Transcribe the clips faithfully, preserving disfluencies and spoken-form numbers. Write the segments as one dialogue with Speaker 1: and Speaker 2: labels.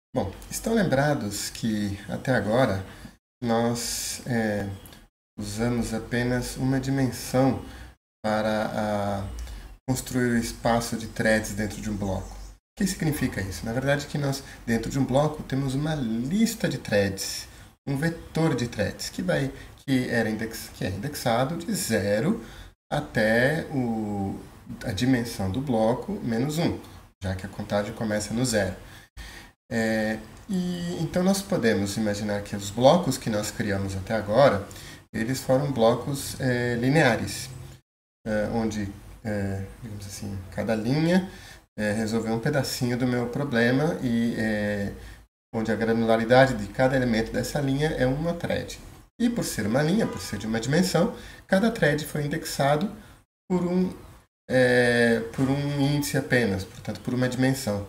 Speaker 1: Bom, estão lembrados que até agora nós é, usamos apenas uma dimensão para a, construir o espaço de threads dentro de um bloco. O que significa isso? Na verdade, que nós, dentro de um bloco, temos uma lista de threads, um vetor de threads, que, vai, que, era index, que é indexado de zero até o, a dimensão do bloco menos um, já que a contagem começa no zero. É, e então nós podemos imaginar que os blocos que nós criamos até agora, eles foram blocos é, lineares, é, onde, é, digamos assim, cada linha é, resolveu um pedacinho do meu problema e é, onde a granularidade de cada elemento dessa linha é uma thread. E por ser uma linha, por ser de uma dimensão, cada thread foi indexado por um, é, por um índice apenas, portanto, por uma dimensão.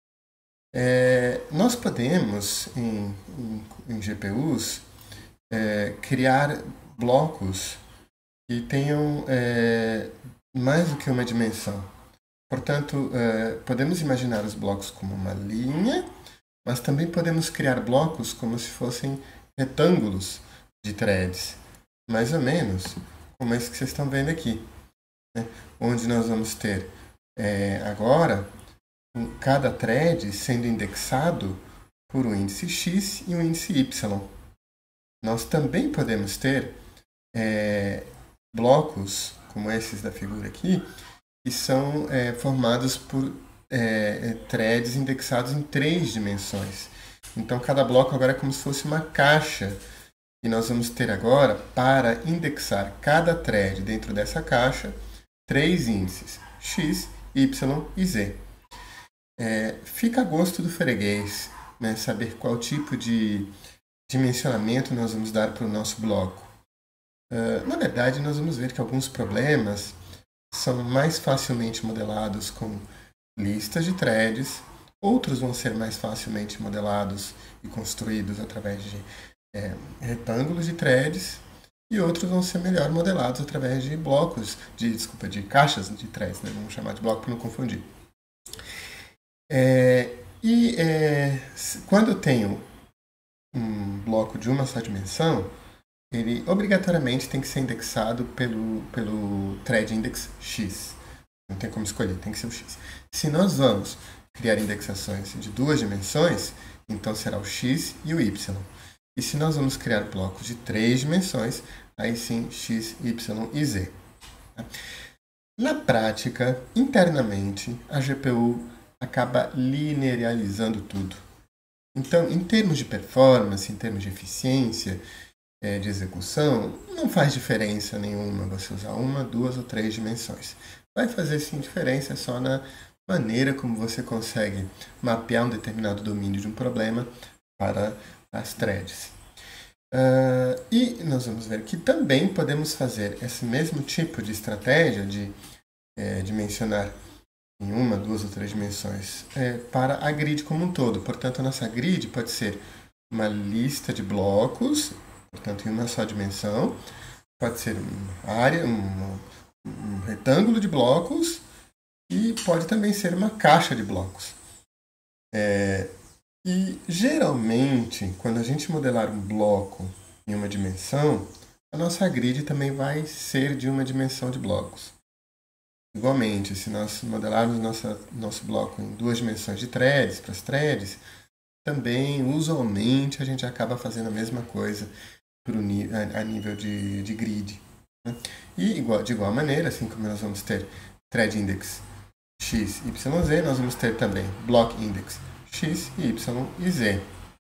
Speaker 1: É, nós podemos, em, em, em G P Us, é, criar blocos que tenham é, mais do que uma dimensão. Portanto, é, podemos imaginar os blocos como uma linha, mas também podemos criar blocos como se fossem retângulos de threads, mais ou menos como esse que vocês estão vendo aqui, né? Onde nós vamos ter é, agora cada thread sendo indexado por um índice x e um índice y. Nós também podemos ter é, blocos, como esses da figura aqui, que são é, formados por é, threads indexados em três dimensões. Então, cada bloco agora é como se fosse uma caixa. E nós vamos ter agora, para indexar cada thread dentro dessa caixa, três índices, x, y e z. É, fica a gosto do freguês, né, saber qual tipo de dimensionamento nós vamos dar para o nosso bloco. Uh, na verdade, nós vamos ver que alguns problemas são mais facilmente modelados com listas de threads, outros vão ser mais facilmente modelados e construídos através de é, retângulos de threads, e outros vão ser melhor modelados através de blocos, de, desculpa, de caixas de threads, né? Vamos chamar de bloco para não confundir. É, e é, quando eu tenho um bloco de uma só dimensão, ele obrigatoriamente tem que ser indexado pelo, pelo thread index x. Não tem como escolher, tem que ser o x. Se nós vamos criar indexações de duas dimensões, então será o x e o y. E se nós vamos criar blocos de três dimensões, aí sim x, y e z. Na prática, internamente, a G P U acaba linearizando tudo. Então, em termos de performance, em termos de eficiência, é, de execução, não faz diferença nenhuma você usar uma, duas ou três dimensões. Vai fazer sim diferença só na maneira como você consegue mapear um determinado domínio de um problema para as threads. Uh, e nós vamos ver que também podemos fazer esse mesmo tipo de estratégia de é, dimensionar em uma, duas ou três dimensões é, para a grid como um todo. Portanto, a nossa grid pode ser uma lista de blocos, portanto, em uma só dimensão, pode ser uma área, um, um retângulo de blocos e pode também ser uma caixa de blocos. É, e geralmente, quando a gente modelar um bloco em uma dimensão, a nossa grid também vai ser de uma dimensão de blocos. Igualmente, se nós modelarmos nossa, nosso bloco em duas dimensões de threads, para as threads, também, usualmente, a gente acaba fazendo a mesma coisa pro, a, a nível de, de grid. Né? E igual, de igual maneira, assim como nós vamos ter thread index x, y, z, nós vamos ter também block index x, y e z.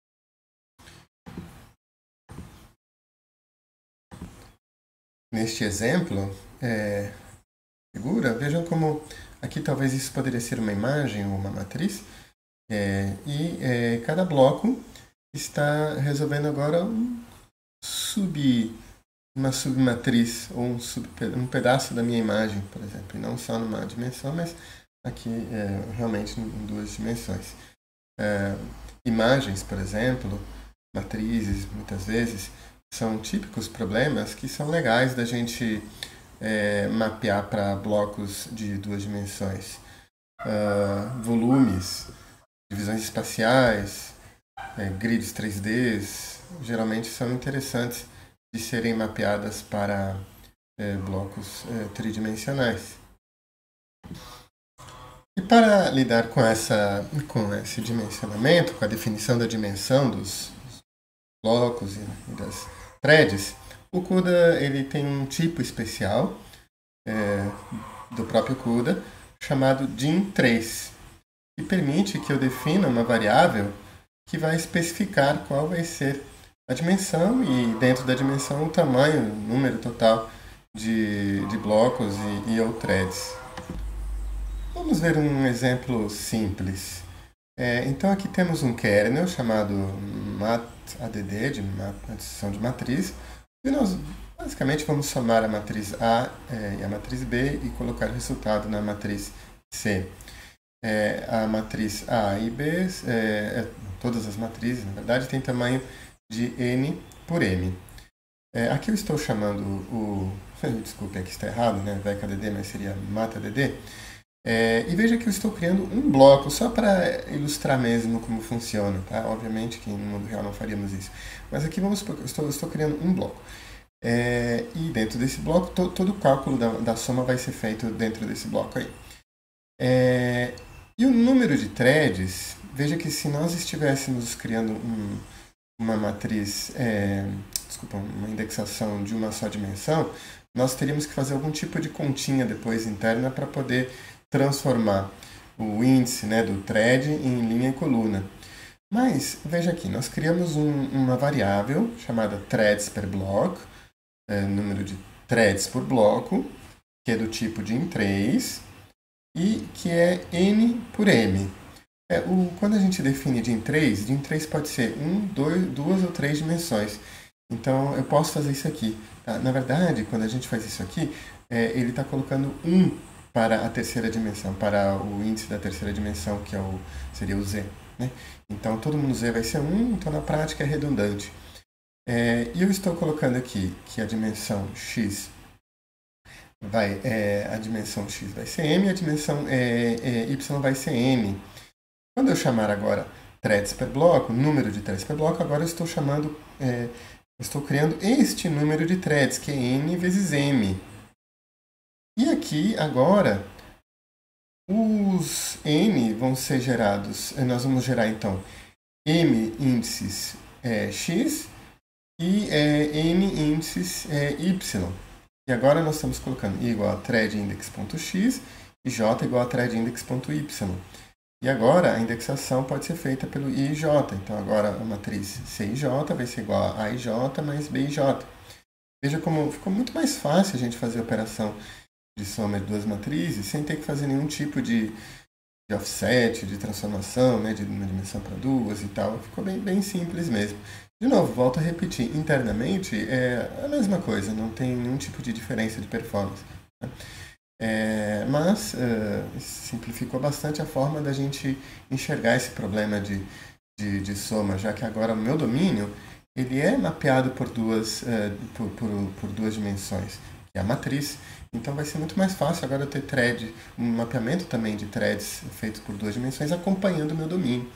Speaker 1: Neste exemplo, é, figura, vejam como aqui talvez isso poderia ser uma imagem ou uma matriz, é, e é, cada bloco está resolvendo agora um sub, uma submatriz ou um, sub, um pedaço da minha imagem, por exemplo, e não só numa dimensão, mas aqui é, realmente em duas dimensões. É, imagens, por exemplo, matrizes, muitas vezes, são típicos problemas que são legais da gente é, mapear para blocos de duas dimensões. Uh, volumes, divisões espaciais, é, grids três D, geralmente são interessantes de serem mapeadas para é, blocos é, tridimensionais. E para lidar com, essa, com esse dimensionamento, com a definição da dimensão dos blocos e das threads, o CUDA ele tem um tipo especial é, do próprio CUDA chamado dim três, que permite que eu defina uma variável que vai especificar qual vai ser a dimensão e dentro da dimensão o tamanho, o número total de, de blocos e, e ou threads. Vamos ver um exemplo simples. É, então aqui temos um kernel chamado matadd, de adição de matriz, e nós basicamente vamos somar a matriz A é, e a matriz B e colocar o resultado na matriz C. É, a matriz A e B, é, todas as matrizes, na verdade, têm tamanho de N por M. É, aqui eu estou chamando o... Desculpe, aqui está errado, né? vecaddd, mas seria matadd. É, e veja que eu estou criando um bloco, só para ilustrar mesmo como funciona, tá? Obviamente que no mundo real não faríamos isso. Mas aqui vamos supor que eu estou, estou criando um bloco. É, e dentro desse bloco, to, todo o cálculo da, da soma vai ser feito dentro desse bloco aí. É, e o número de threads, veja que se nós estivéssemos criando um, uma matriz, é, desculpa, uma indexação de uma só dimensão, nós teríamos que fazer algum tipo de continha depois interna para poder transformar o índice, né, do thread em linha e coluna. Mas, veja aqui, nós criamos um, uma variável chamada threads per block, é, número de threads por bloco, que é do tipo dim três, e que é N por M. É, o, quando a gente define dim três, dim três pode ser um, dois, duas ou três dimensões. Então, eu posso fazer isso aqui. Tá? Na verdade, quando a gente faz isso aqui, é, ele está colocando um para a terceira dimensão, para o índice da terceira dimensão, que é o, seria o Z. Né? Então, todo mundo Z vai ser um, então na prática é redundante. É, e eu estou colocando aqui que a dimensão x vai, é, a dimensão x vai ser m e a dimensão é, é, y vai ser n. Quando eu chamar agora threads per bloco, número de threads per bloco, agora eu estou chamando, é, estou criando este número de threads, que é n vezes m. E aqui, agora, os n vão ser gerados, nós vamos gerar, então, m índices é, x e é, n índices é, y. E agora nós estamos colocando i igual a threadindex.x e j igual a threadindex.y. E agora a indexação pode ser feita pelo i e j. Então, agora a matriz c i j vai ser igual a a i j mais b i j. Veja como ficou muito mais fácil a gente fazer a operação de soma de duas matrizes sem ter que fazer nenhum tipo de, de offset, de transformação, né, de uma dimensão para duas e tal. Ficou bem, bem simples mesmo. De novo, volto a repetir, internamente é a mesma coisa, não tem nenhum tipo de diferença de performance. Né? É, mas uh, simplificou bastante a forma da gente enxergar esse problema de, de, de soma, já que agora o meu domínio ele é mapeado por duas, uh, por, por, por duas dimensões, que é a matriz. Então vai ser muito mais fácil agora eu ter thread, um mapeamento também de threads feitos por duas dimensões acompanhando o meu domínio.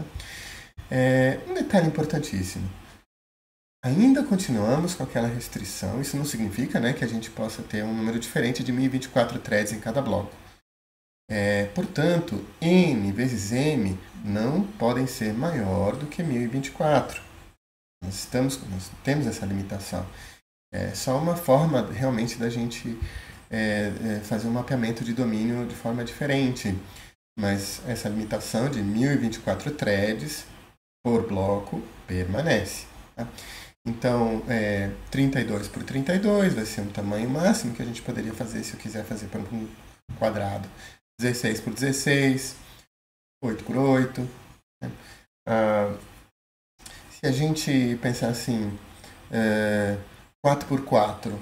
Speaker 1: É, um detalhe importantíssimo. Ainda continuamos com aquela restrição, isso não significa, né, que a gente possa ter um número diferente de mil e vinte e quatro threads em cada bloco. É, portanto, n vezes m não podem ser maior do que mil e vinte e quatro. Nós, estamos, nós temos essa limitação. É só uma forma realmente da gente é, é, fazer um mapeamento de domínio de forma diferente. Mas essa limitação de mil e vinte e quatro threads por bloco permanece. Tá? Então, é, trinta e dois por trinta e dois vai ser um tamanho máximo que a gente poderia fazer se eu quiser fazer para um quadrado. dezesseis por dezesseis, oito por oito. Né? Ah, se a gente pensar assim, é, quatro por quatro,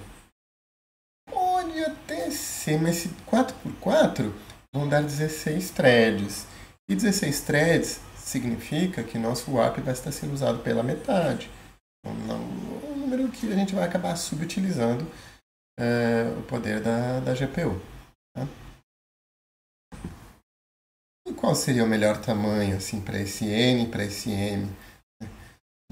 Speaker 1: pode até ser, mas esse quatro por quatro vão dar dezesseis threads. E dezesseis threads significa que nosso W A P vai estar sendo usado pela metade. Então, um número que a gente vai acabar subutilizando é, o poder da, da G P U. Tá? E qual seria o melhor tamanho assim, para esse N e para esse M?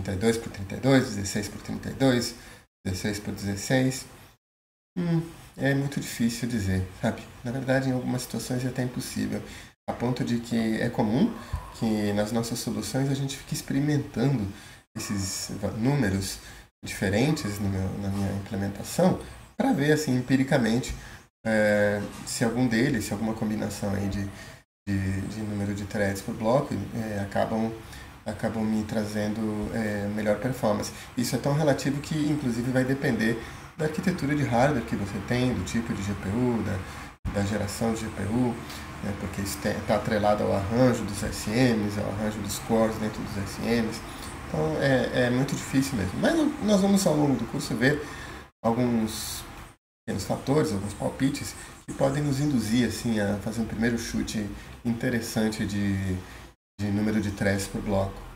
Speaker 1: trinta e dois por trinta e dois, dezesseis por trinta e dois, dezesseis por dezesseis. Hum, é muito difícil dizer, sabe? Na verdade, em algumas situações é até impossível, a ponto de que é comum que nas nossas soluções a gente fique experimentando esses números diferentes no meu, na minha implementação para ver, assim, empiricamente, é, se algum deles, se alguma combinação aí de, de, de número de threads por bloco é, acabam, acabam me trazendo é, melhor performance. Isso é tão relativo que, inclusive, vai depender da arquitetura de hardware que você tem, do tipo de G P U, da, da geração de G P U, né, porque isso está atrelado ao arranjo dos S Ms, ao arranjo dos cores dentro dos S Ms. Então é, é muito difícil mesmo. Mas nós vamos ao longo do curso ver alguns pequenos fatores, alguns palpites que podem nos induzir assim, a fazer um primeiro chute interessante de, de número de threads por bloco.